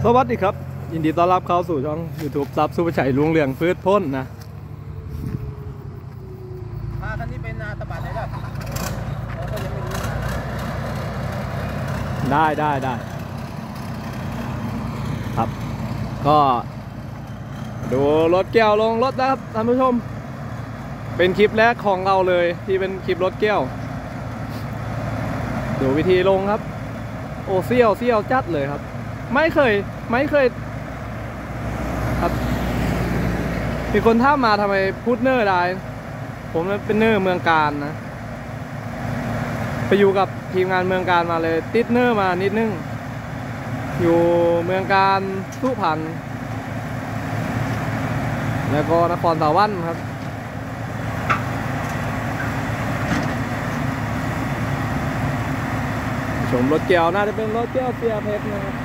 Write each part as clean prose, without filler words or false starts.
สวัสดีครับยินดีต้อนรับเข้าสู่ช่อง YouTube ซับสุภชัยลุงเรืองพืชพ้นนะท่านนี้เป็นนาตบัดเลยครับก็ยังไม่รู้ได้ครับก็ดูรถแก้วลงรถนะครับท่านผู้ชมเป็นคลิปแรกของเราเลยที่เป็นคลิปรถแก้วดูวิธีลงครับโอ้เซี่ยวจัดเลยครับไม่เคยครับมีคนถามมาทำไมพูดเนอร์ได้ผมเป็นเนอร์เมืองการนะไปอยู่กับทีมงานเมืองการมาเลยติดเนอร์มานิดนึงอยู่เมืองการสุพรรณแล้วก็นครสวรรค์ครับชมรถเกี่ยวน่าจะเป็นรถเกี่ยวเสียเพชรนะครับ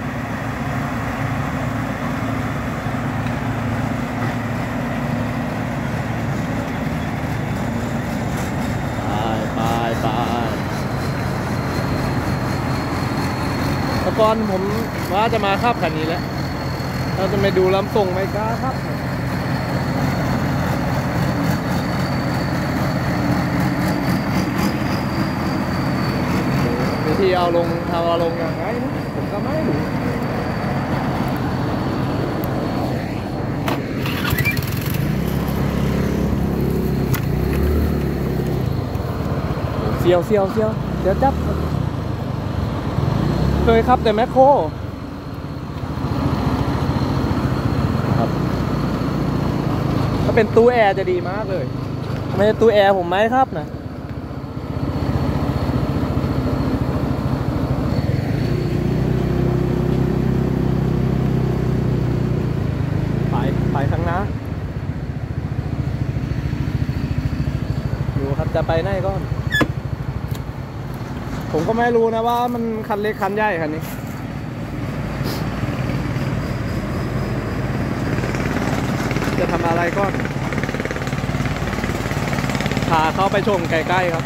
ไปตะกอนผมว่าจะมาขับคันนี้แล้วเราจะไปดูลำส่งไม่กล้าครับวิธีเอาลงอย่างไรนะผมก็ไม่รู้เสียวเดี๋ยวจับเคยครับแต่แมคโครครับถ้าเป็นตู้แอร์จะดีมากเลยไม่ใช่ตู้แอร์ผมไหมครับนะไปข้างหน้าอยู่ครับจะไปไหนก็ผมก็ไม่รู้นะว่ามันคันเล็กคันใหญ่คันนี้จะทำอะไรก็พาเข้าไปชมใกล้ๆครับ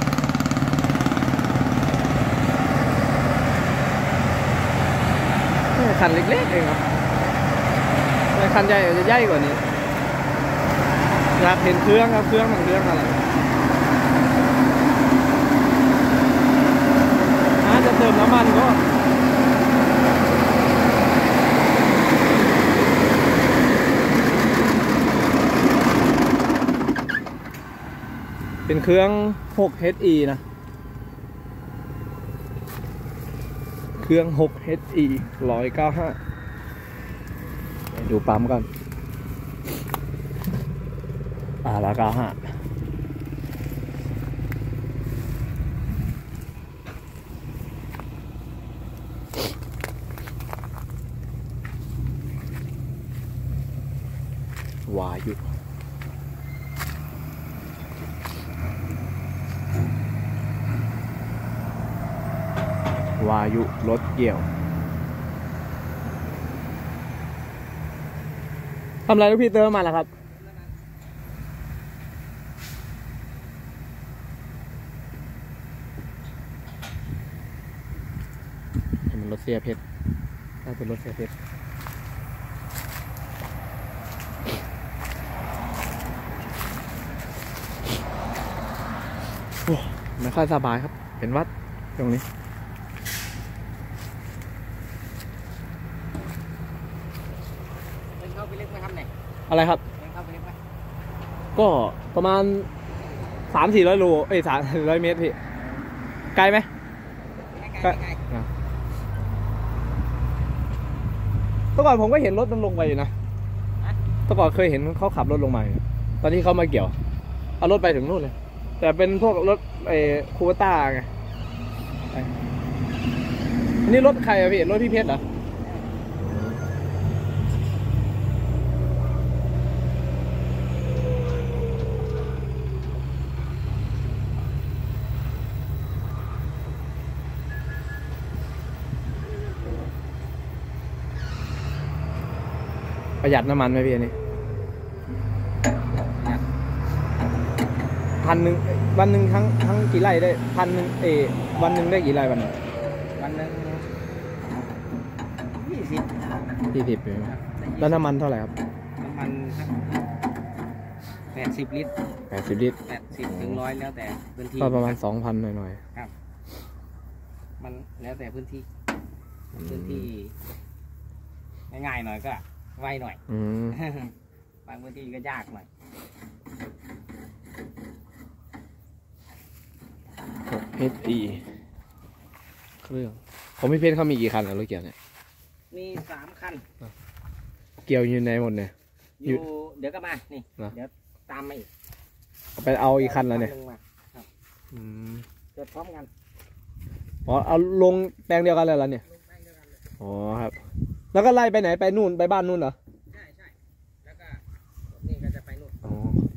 คันเล็กๆเองครับคันใหญ่จะใหญ่กว่านี้อยากเห็นเครื่องครับเครื่องมันเครื่องอะไรจะเติมน้ำมันก็เป็นเครื่อง 6HE นะเครื่อง 6HE 195ดูปั๊มก่อนแล้ว95วายุรถเกี่ยวทำอะไรลูกพี่เติมมาแล้วครับเป็นรถเสียเพชรน่าเป็นรถเสียเพชรไม่ค่อยสบายครับเป็นวัดตรงนี้เข้าไปเล็กไหมครับเนี่ยอะไรครับเข้าไปเล็กไหมก็ประมาณ300-400 โล300 เมตรพี่ไกลไหมไกลเมื่อก่อนผมก็เห็นรถมันลงไปอยู่นะเมื่อก่อนเคยเห็นเขาขับรถลงมาตอนที่เขามาเกี่ยวเอารถไปถึงนู่นเลยแต่เป็นพวกรถคูเปต้าไงนี่รถใครอะพี่รถพี่เพชรเหรอประหยัดน้ำมันไหมพี่นี่1,000วันหนึ่งทั้งกี่ไร่ได้1,000วันหนึ่งได้กี่ไร่วันหนึ่ง 20 40 40แล้วน้ำมันเท่าไหร่ครับน้ำมันสัก80 ลิตร 80 ลิตร 80 ถึง 100แล้วแต่พื้นที่ก็ประมาณ 2,000 หน่อยครับ มันแล้วแต่พื้นที่ง่ายๆหน่อยก็ไวหน่อยๆบางพื้นที่ก็ยากหน่อย 6HE เครื่องของพี่เพชรเขามีกี่คันแล้วรถเกี่ยวเนี่ยมี3 คันเกี่ยวอยู่ในหมดเนี่ยอยู่เดี๋ยวก็มานี่เหรอเดี๋ยวตามมาอีกเอาไปเอาอีกคันแล้วเนี่ยคัหงมาครับ เกิดพร้อมกันอ๋อเอาลงแปลงเดียวกันเลยเหรอเนี่ยลงแป้งเดียวกันเลยอ๋อครับ แล้วก็ไล่ไปไหนไปนู่นไปบ้านนู่นเหรอใช่แล้วก็นี่ก็จะไปนู่นอ๋อ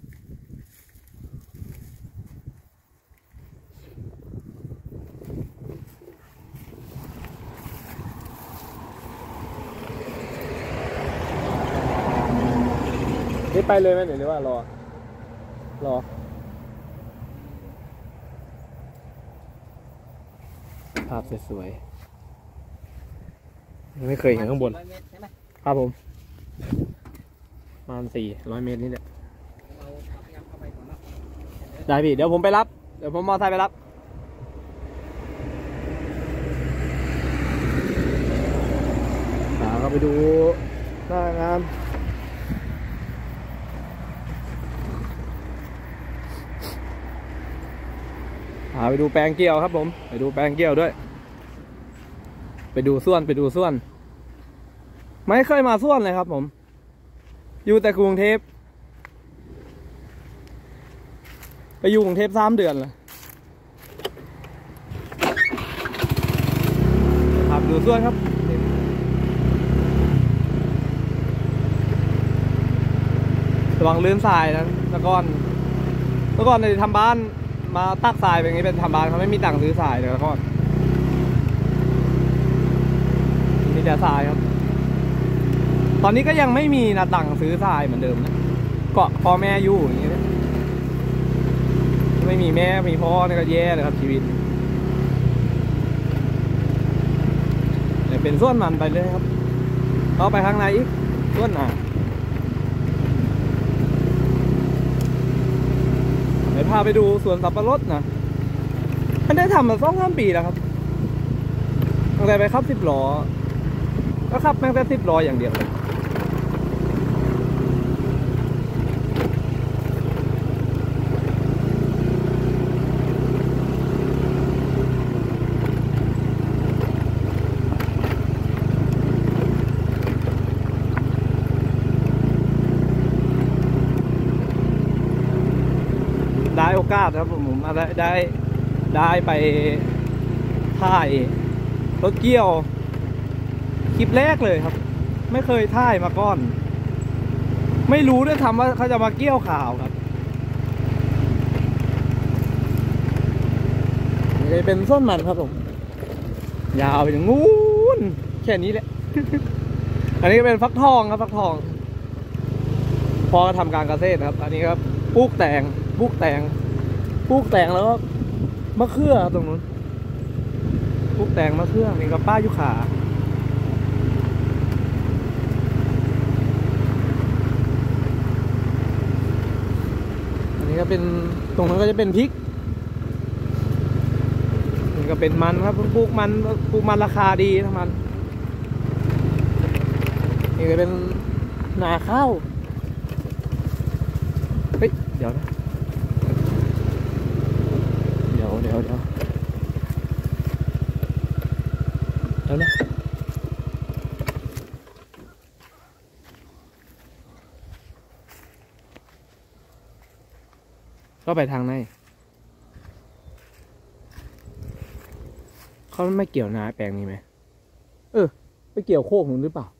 นี่ไปเลยไหมหรือว่ารอภาพสวยๆไม่เคยเห็นข้างบน 400 เมตรใช่ไหมครับผมประมาณ400 เมตรนี่แหละเราพยายามเข้าไปก่อนเนาะได้พี่เดี๋ยวผมไปรับเดี๋ยวผมมอเตอร์ไซค์ไปรับก็ไปดูหน้างานไปดูแปลงเกี่ยวครับผมไปดูแปลงเกี่ยวด้วยไปดูส่วนไม่เคยมาส่วนเลยครับผมอยู่แต่กรุงเทพไปอยู่กรุงเทพ3 เดือนเลยครับดูส่วนครับระวังลื่นทรายนะเมื่อก่อนในทำบ้านมาตักทรายเป็นอย่างนี้เป็นทำบ้านเขาไม่มีตังค์ซื้อทรายเลยแล้วก็มีแต่ทรายครับตอนนี้ก็ยังไม่มีนะตังค์ซื้อทรายเหมือนเดิมนะเกาะพ่อแม่อยู่อย่างนี้นะไม่มีแม่มีพ่อนี่ก็แย่เลยครับชีวิตแต่เป็นส่วนมันไปเลยครับเข้าไปข้างในอีกส่วนเดี๋ยวพาไปดูสวนสับปะรดนะมันได้ทำมา2-3 ปีแล้วครับตั้งแต่ไปขับ10 ล้อก็ขับแม่งแต่10 ล้ออย่างเดียวเลยได้โอกาสครับผมได้ไปถ่ายรถเกี่ยวคลิปแรกเลยครับไม่เคยถ่ายมาก่อนไม่รู้ด้วยทำว่าเขาจะมาเกี่ยวข่าวครับนี่เป็นส้นมันครับผมยาวไปถึงงูนแค่นี้แหละ อันนี้ก็เป็นฟักทองครับฟักทองพอทำการเกษตรครับอันนี้ครับปลูกแตงแล้วก็มะเขือตรงนู้นปลูกแตงมะเขือนี่ก็ป้ายุขาอันนี้ก็เป็นตรงนั้นก็จะเป็นพริกนี่ก็เป็นมันครับปลูกมันราคาดีทั้งมันนี่ก็เป็นนาข้าวเฮ้ยเดี๋ยวนะเดี๋ยวนะก็ไปทางไหนเขาไม่เกี่ยวนาแปลงนี้ไหมไปเกี่ยวโคกหนุนหรือเปล่า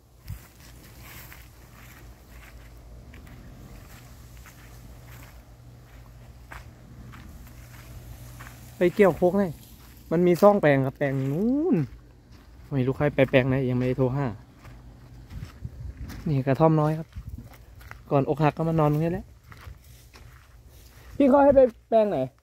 ไปเกี่ยวโคกไหนมันมีซ่องแปลงครับแปลงนู้นไม่รู้ใครไปแปลงไหนยังไม่ได้โทรหานี่กระท่อมน้อยครับก่อนอกหักก็มานอนตรงนี้แหละพี่เขาให้ไปแปลงไหน